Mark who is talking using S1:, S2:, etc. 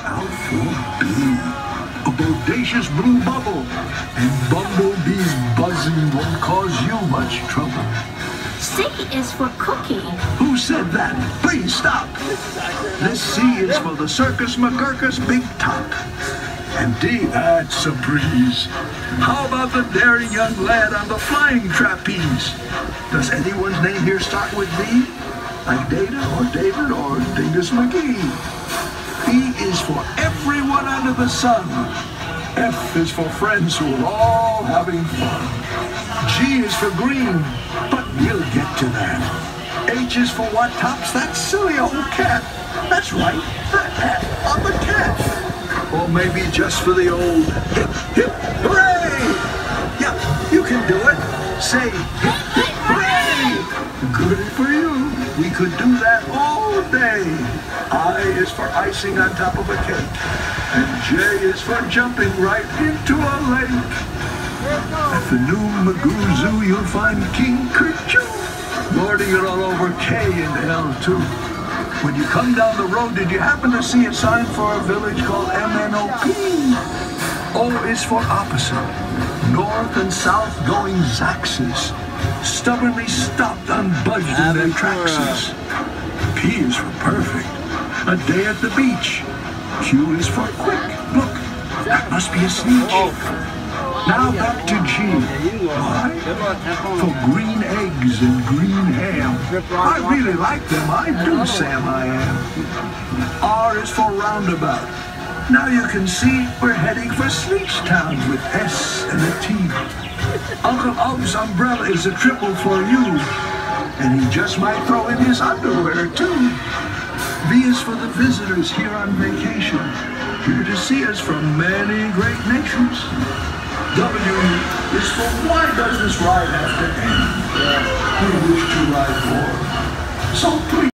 S1: out for B. A bodacious blue bubble, and bumblebees buzzing won't cause you much trouble.
S2: C is for cookie.
S1: Who said that? Please stop. This C is for the Circus McGurkus Big Top. And D, that's a breeze. How about the daring young lad on the flying trapeze? Does anyone's name here start with D? Like Data or David or Dingus McGee? E is for everyone under the sun. F is for friends who are all having fun. G is for green, but we'll get to that. H is for what tops that silly old cat. That's right, the hat on the cat. Or maybe just for the old hip, hip, hooray! Yeah, you can do it. Say hip, hip, hooray! Good for you. We could do that all day. I is for icing on top of a cake. And J is for jumping right into a lake. At the new Magoo Zoo, you'll find King Kerchoo lording it all over K and L too. When you come down the road, did you happen to see a sign for a village called MNOP? O is for opposite. North and south going Zaxes. Stubbornly stopped, unbudged in their tracks. P is for perfect. A day at the beach. Q is for quick. Look, that must be a sneak. Now back to G. Why? For green eggs and green ham. I really like them, I do, Sam, I am. R is for roundabout. Now you can see we're heading for Sleechtown with S and a T. Uncle Ug's umbrella is a triple for you. And he just might throw in his underwear, too. V is for the visitors here on vacation. Here to see us from many great nations. W is for why does this ride have to end? We wish to ride more. So please.